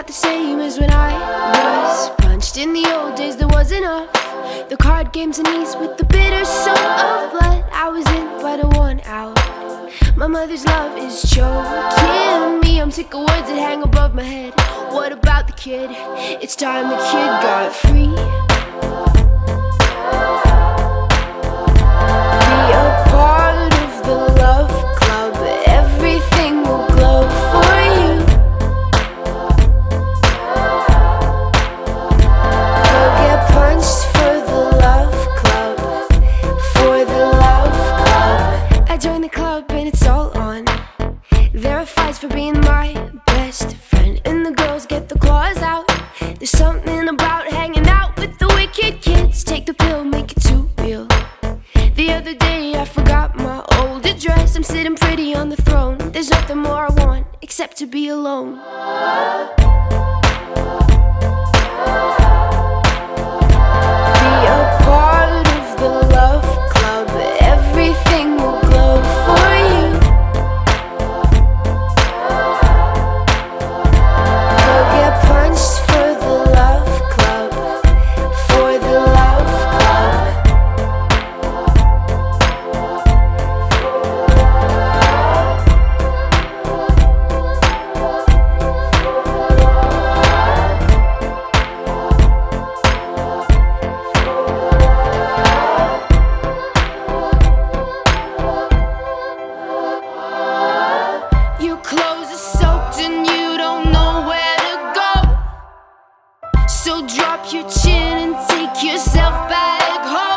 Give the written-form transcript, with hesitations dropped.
not the same as when I was punched. In the old days there was enough. The card games and knees with the bitter soul of blood. I was in but I won out. My mother's love is choking me. I'm sick of words that hang above my head. What about the kid? It's time the kid got free. Be a part of the love club. Everything will glow for you. Go get punched for the love club. For the love club. I joined the club and it's all on. There are fights for being my best friend, and the girls get the claws out. There's something about hanging out with the wicked kids. Take the pill, make it too real. The other day I forgot my old address. I'm sitting pretty on the throne. There's nothing more I want except to be alone. Be a part of the love club. Everything will glow for you. Go get punched for the love club. For the love club. Your clothes are soaked and you don't know where to go. So drop your chin and take yourself back home.